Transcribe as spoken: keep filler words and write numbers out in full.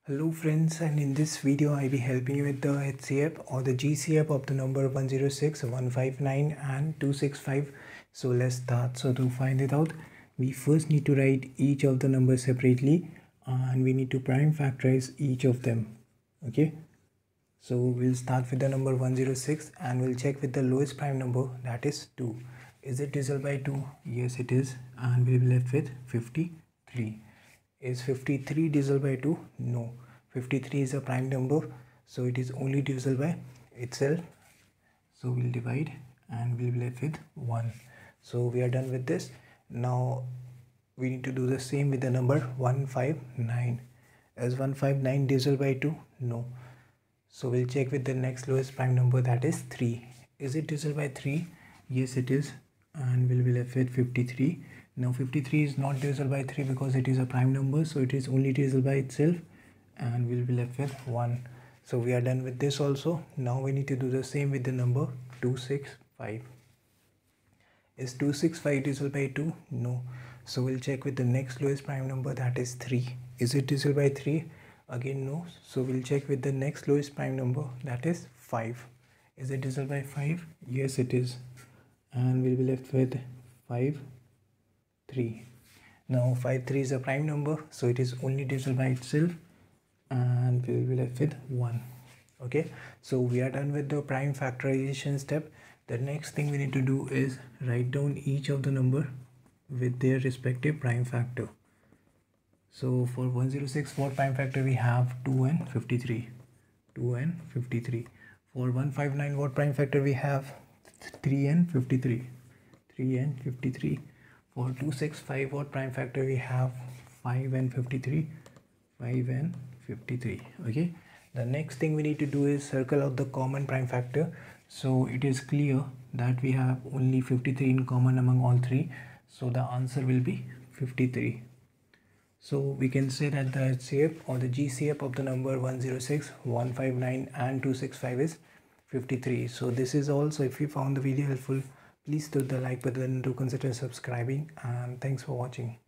Hello friends, and in this video I will be helping you with the H C F or the G C F of the number one zero six, one five nine and two six five. So let's start. So to find it out, we first need to write each of the numbers separately and we need to prime factorize each of them. Okay, so we'll start with the number one zero six and we'll check with the lowest prime number, that is two. Is it divisible by two? Yes it is, and we'll be left with fifty-three. Is fifty-three divisible by two? No. fifty-three is a prime number, so it is only divisible by itself. So we'll divide and we'll be left with one. So we are done with this. Now we need to do the same with the number one five nine. Is one five nine divisible by two? No. So we'll check with the next lowest prime number, that is three. Is it divisible by three? Yes it is, and we'll be left with fifty-three. Now fifty-three is not divisible by three because it is a prime number, so it is only divisible by itself, and we'll be left with one. So we are done with this also. Now we need to do the same with the number two six five. Is two six five divisible by two? No. So we'll check with the next lowest prime number, that is three. Is it divisible by three? Again no. So we'll check with the next lowest prime number, that is five. Is it divisible by five? Yes it is, and we'll be left with five three. Now five three is a prime number, so it is only divisible by itself, and we will be left with one. Okay, so we are done with the prime factorization step. The next thing we need to do is write down each of the number with their respective prime factor. So for one zero six, for prime factor we have two and fifty-three. two and fifty-three. For one five nine, what prime factor we have? three and fifty-three. three and fifty-three. For two six five, what prime factor we have? five and fifty-three. five and fifty-three. Okay, the next thing we need to do is circle out the common prime factor, so it is clear that we have only fifty-three in common among all three, so the answer will be fifty-three. So we can say that the H C F or the G C F of the number one zero six, one five nine and two six five is fifty-three. So this is all. So if you found the video helpful, please hit the like button to consider subscribing, and thanks for watching.